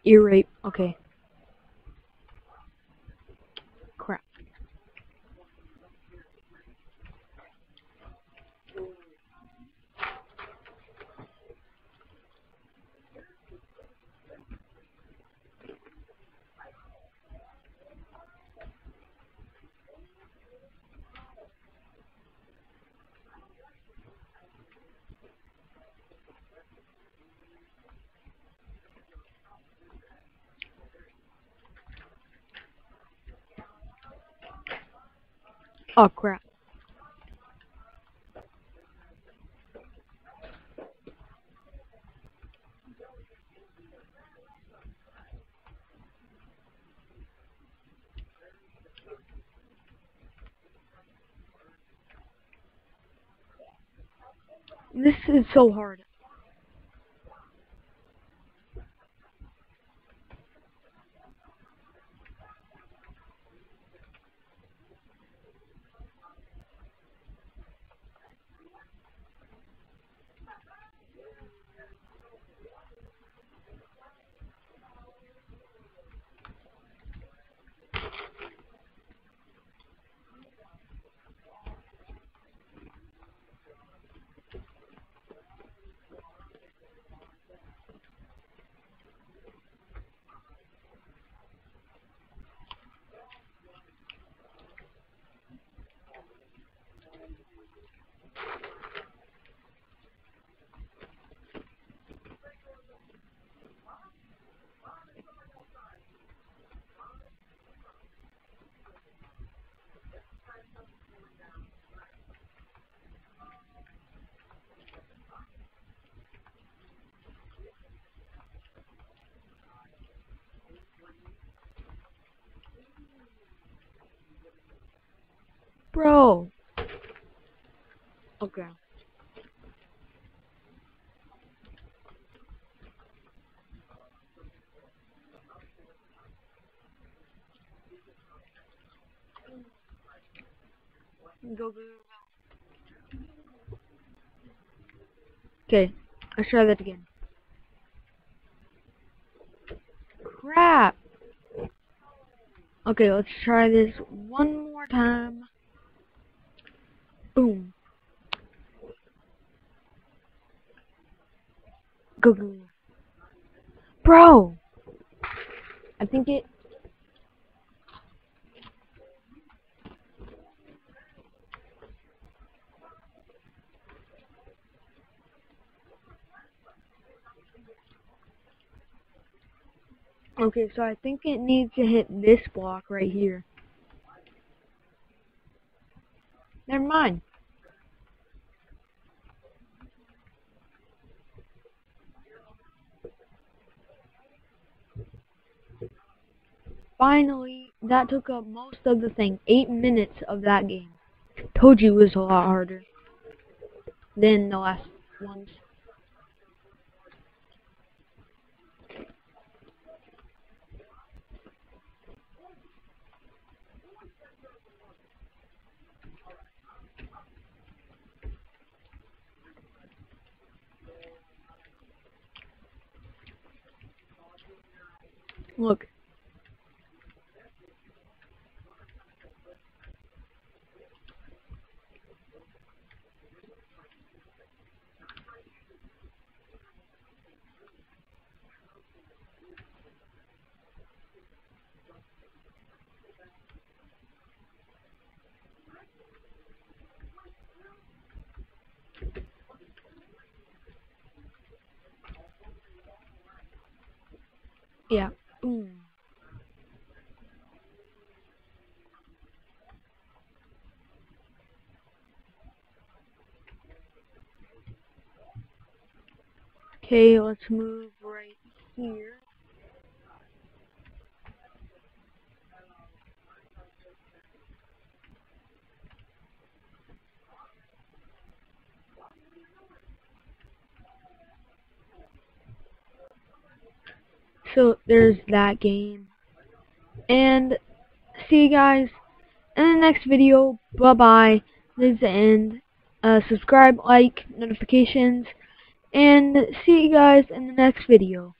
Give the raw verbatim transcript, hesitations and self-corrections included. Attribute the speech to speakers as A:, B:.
A: Ear rape. Okay. Crap. Oh crap. This is so hard. Bro. Okay. Go, go, go. Okay. Let's try that again. Crap. Okay, let's try this one more time. Boom. Go, go, go. Bro! I think it... Okay, so I think it needs to hit this block right here. Never mind. Finally, that took up most of the thing. Eight minutes of that game. Told you it was a lot harder than the last ones. Look. Yeah. Boom. Okay, let's move right here. So there's that game. And see you guys in the next video. Bye bye. This is the end. Uh, subscribe, like, notifications, and see you guys in the next video.